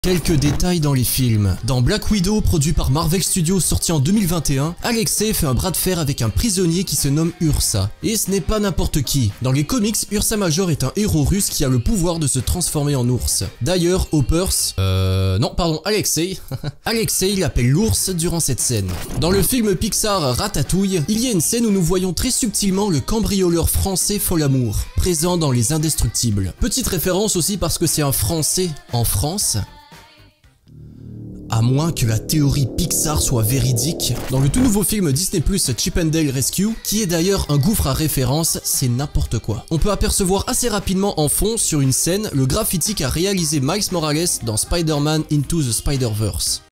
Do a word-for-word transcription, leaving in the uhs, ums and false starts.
Quelques détails dans les films. Dans Black Widow, produit par Marvel Studios sorti en deux mille vingt et un, Alexei fait un bras de fer avec un prisonnier qui se nomme Ursa. Et ce n'est pas n'importe qui. Dans les comics, Ursa Major est un héros russe qui a le pouvoir de se transformer en ours. D'ailleurs, Hoppers... Euh... Non, pardon, Alexei. Alexei l'appelle l'ours durant cette scène. Dans le film Pixar Ratatouille, il y a une scène où nous voyons très subtilement le cambrioleur français Folamour, présent dans Les Indestructibles. Petite référence aussi parce que c'est un Français en France. À moins que la théorie Pixar soit véridique, dans le tout nouveau film Disney plus, Chip and Dale Rescue, qui est d'ailleurs un gouffre à référence, c'est n'importe quoi. On peut apercevoir assez rapidement en fond, sur une scène, le graffiti qu'a réalisé Miles Morales dans Spider-Man Into the Spider-Verse.